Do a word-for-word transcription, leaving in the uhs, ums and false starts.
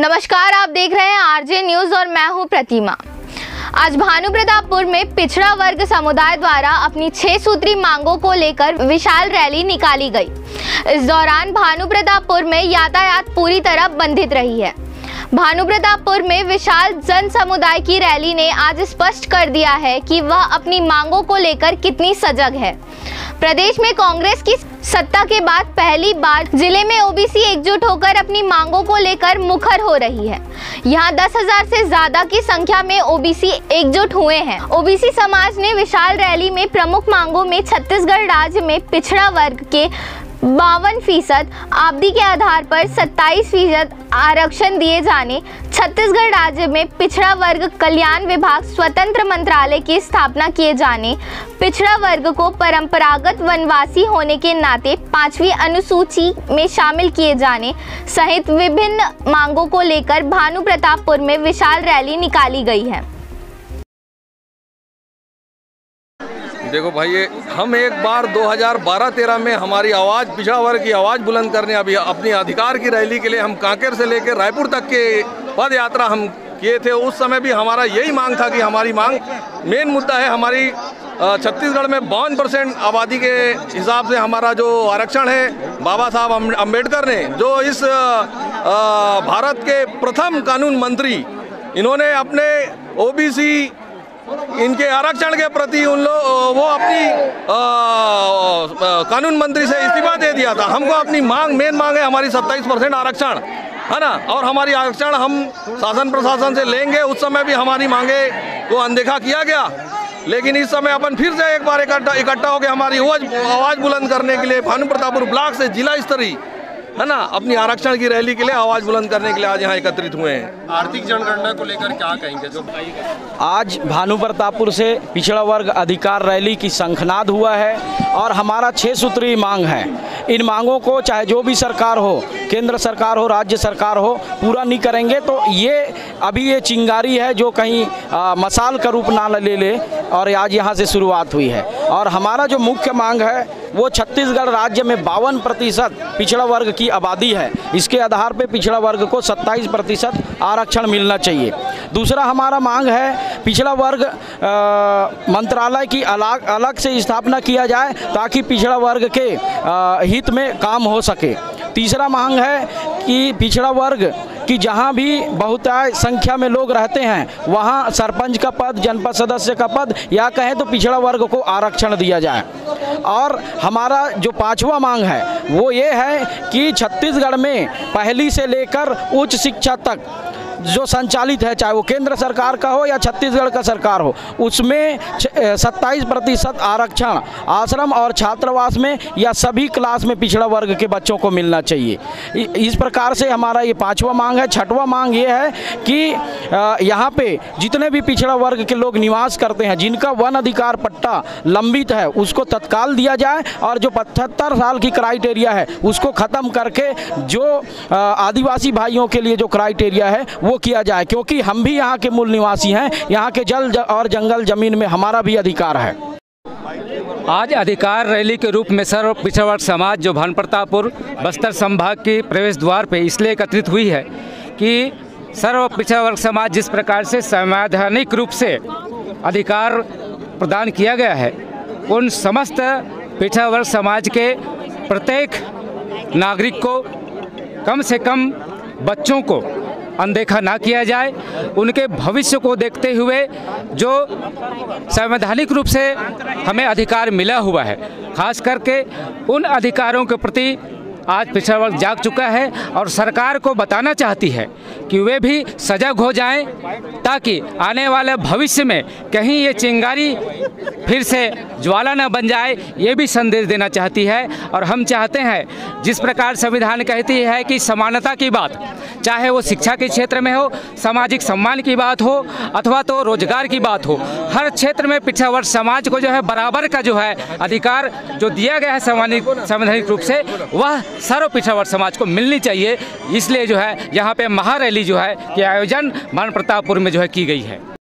नमस्कार, आप देख रहे हैं आरजे न्यूज और मैं हूं प्रतिमा। आज भानुप्रतापपुर में पिछड़ा वर्ग समुदाय द्वारा अपनी छह सूत्री मांगों को लेकर विशाल रैली निकाली गई। इस दौरान भानुप्रतापपुर में यातायात पूरी तरह बंधित रही है। भानुप्रतापपुर में विशाल जन समुदाय की रैली ने आज स्पष्ट कर दिया है कि वह अपनी मांगों को लेकर कितनी सजग है। प्रदेश में कांग्रेस की सत्ता के बाद पहली बार जिले में ओबीसी एकजुट होकर अपनी मांगों को लेकर मुखर हो रही है। यहां दस हजार से ज्यादा की संख्या में ओबीसी एकजुट हुए हैं। ओबीसी समाज ने विशाल रैली में प्रमुख मांगों में छत्तीसगढ़ राज्य में पिछड़ा वर्ग के बावन फीसद, आबादी के आधार पर सत्ताईस फीसद आरक्षण दिए जाने, छत्तीसगढ़ राज्य में पिछड़ा वर्ग कल्याण विभाग स्वतंत्र मंत्रालय की स्थापना किए जाने, पिछड़ा वर्ग को परंपरागत वनवासी होने के नाते पांचवी अनुसूची में शामिल किए जाने सहित विभिन्न मांगों को लेकर भानुप्रतापपुर में विशाल रैली निकाली गई है। देखो भाई, ये हम एक बार दो हज़ार बारह तेरह में हमारी आवाज़, पिछड़ा वर्ग की आवाज़ बुलंद करने अभी अपनी अधिकार की रैली के लिए हम कांकेर से लेकर रायपुर तक के पद यात्रा हम किए थे। उस समय भी हमारा यही मांग था कि हमारी मांग, मेन मुद्दा है हमारी छत्तीसगढ़ में बावन परसेंट आबादी के हिसाब से हमारा जो आरक्षण है, बाबा साहब अम्बेडकर ने, जो इस भारत के प्रथम कानून मंत्री, इन्होंने अपने ओबीसी इनके आरक्षण के प्रति उन लोग वो अपनी आ, आ, कानून मंत्री से इस्तीफा दे दिया था। हमको अपनी मांग, मेन मांग है हमारी सत्ताईस परसेंट आरक्षण, है ना, और हमारी आरक्षण हम शासन प्रशासन से लेंगे। उस समय भी हमारी मांगे को अनदेखा किया गया, लेकिन इस समय अपन फिर से एक बार इकट्ठा इकट्ठा होकर हमारी आवाज़ बुलंद करने के लिए भानुप्रतापपुर ब्लॉक से जिला स्तरीय, है ना, अपनी आरक्षण की रैली के लिए आवाज़ बुलंद करने के लिए आज यहाँ एकत्रित हुए हैं। आर्थिक जनगणना को लेकर क्या कहेंगे? जो आज भानुप्रतापपुर से पिछड़ा वर्ग अधिकार रैली की शंखनाद हुआ है और हमारा छह सूत्री मांग है। इन मांगों को चाहे जो भी सरकार हो, केंद्र सरकार हो, राज्य सरकार हो, पूरा नहीं करेंगे तो ये अभी ये चिंगारी है जो कहीं आ, मसाल का रूप ना ले ले और आज यहाँ से शुरुआत हुई है। और हमारा जो मुख्य मांग है वो छत्तीसगढ़ राज्य में बावन प्रतिशत पिछड़ा वर्ग की आबादी है। इसके आधार पे पिछड़ा वर्ग को सत्ताईस प्रतिशत आरक्षण मिलना चाहिए। दूसरा हमारा मांग है पिछड़ा वर्ग मंत्रालय की अलग अलग से स्थापना किया जाए ताकि पिछड़ा वर्ग के आ, हित में काम हो सके। तीसरा मांग है कि पिछड़ा वर्ग कि जहाँ भी बहुतायत संख्या में लोग रहते हैं वहाँ सरपंच का पद, जनपद सदस्य का पद या कहें तो पिछड़ा वर्ग को आरक्षण दिया जाए। और हमारा जो पांचवा मांग है वो ये है कि छत्तीसगढ़ में पहली से लेकर उच्च शिक्षा तक जो संचालित है, चाहे वो केंद्र सरकार का हो या छत्तीसगढ़ का सरकार हो, उसमें सत्ताईस प्रतिशत आरक्षण आश्रम और छात्रावास में या सभी क्लास में पिछड़ा वर्ग के बच्चों को मिलना चाहिए। इस प्रकार से हमारा ये पांचवा मांग है। छठवां मांग ये है कि यहाँ पे जितने भी पिछड़ा वर्ग के लोग निवास करते हैं, जिनका वन अधिकार पट्टा लंबित है, उसको तत्काल दिया जाए और जो पचहत्तर साल की क्राइटेरिया है उसको ख़त्म करके जो आदिवासी भाइयों के लिए जो क्राइटेरिया है वो किया जाए, क्योंकि हम भी यहाँ के मूल निवासी हैं। यहाँ के जल और जंगल जमीन में हमारा भी अधिकार है। आज अधिकार रैली के रूप में सर्व पिछड़ा वर्ग समाज जो भानुप्रतापपुर बस्तर संभाग के प्रवेश द्वार पे इसलिए एकत्रित हुई है कि सर्व पिछड़ा वर्ग समाज जिस प्रकार से संवैधानिक रूप से अधिकार प्रदान किया गया है, उन समस्त पिछड़ा वर्ग समाज के प्रत्येक नागरिक को, कम से कम बच्चों को अनदेखा ना किया जाए। उनके भविष्य को देखते हुए जो संवैधानिक रूप से हमें अधिकार मिला हुआ है, खास करके उन अधिकारों के प्रति आज पिछड़ा वर्ग जाग चुका है और सरकार को बताना चाहती है कि वे भी सजग हो जाएं ताकि आने वाले भविष्य में कहीं ये चिंगारी फिर से ज्वाला न बन जाए, ये भी संदेश देना चाहती है। और हम चाहते हैं, जिस प्रकार संविधान कहती है कि समानता की बात, चाहे वो शिक्षा के क्षेत्र में हो, सामाजिक सम्मान की बात हो अथवा तो रोजगार की बात हो, हर क्षेत्र में पिछड़ा वर्ग समाज को जो है बराबर का जो है अधिकार जो दिया गया है संवैधानिक रूप से, वह सर्व पिछड़ा वर्ग समाज को मिलनी चाहिए। इसलिए जो है यहाँ पे महारैली जो है कि आयोजन भानुप्रतापपुर में जो है की गई है।